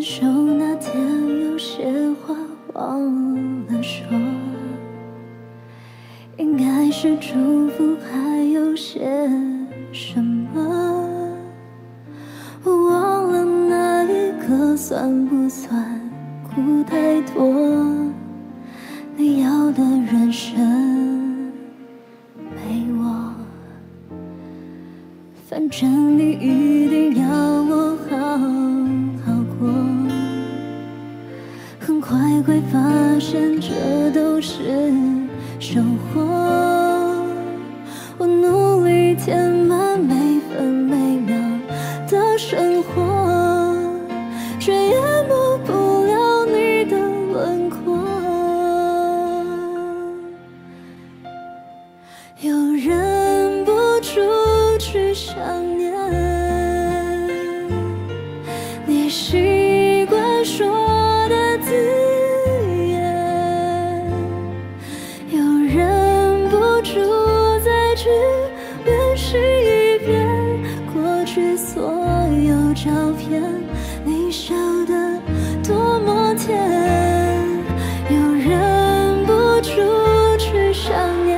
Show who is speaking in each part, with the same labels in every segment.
Speaker 1: 手那天有些话忘了说，应该是祝福，还有些什么？我忘了那一刻算不算哭太多？你要的人生没我，反正你一定要我好好过。很快会发现这都是收获，我努力填满每分每秒的生活，却淹没不了你的轮廓。又忍不住去想念你习惯说的字眼，又忍不住再去温习一遍过去所有照片，你笑得多么甜，又忍不住去想念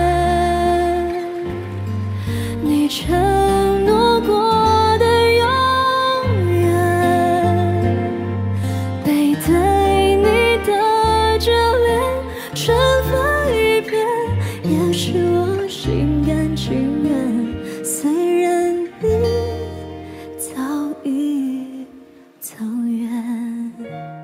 Speaker 1: 你承诺过的永远，背对你的眷恋尘封一遍，也是我心甘情愿，虽然你早已走远。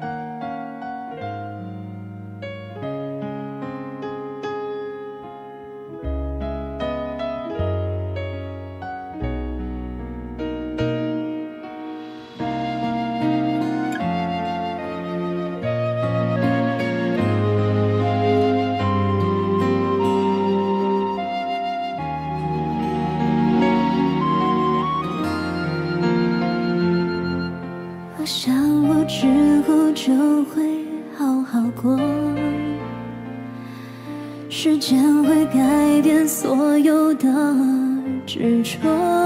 Speaker 1: 我想我之后就会好好过，时间会改变所有的执着，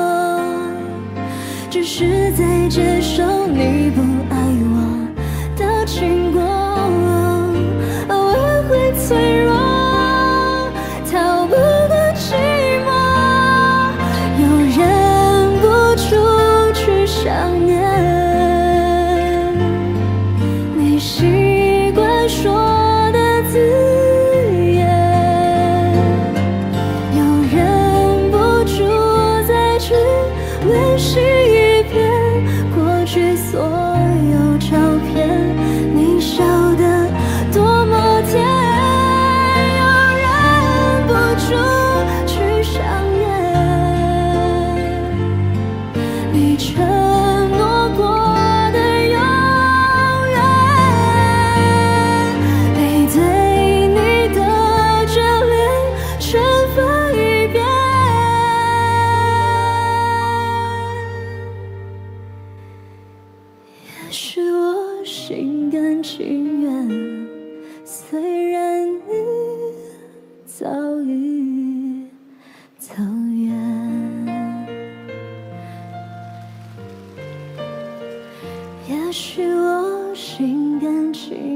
Speaker 1: 只是在接受你不爱我的经过，偶尔会脆弱，逃不过寂寞，又忍不住去想念你习惯说的字眼，又忍不住再去温习一遍过去所有照片，你笑得多么甜，又忍不住去想念你承诺过的永远，背对你的眷恋尘封一遍，也是我心甘情愿，虽然你早已走远，也许我心甘情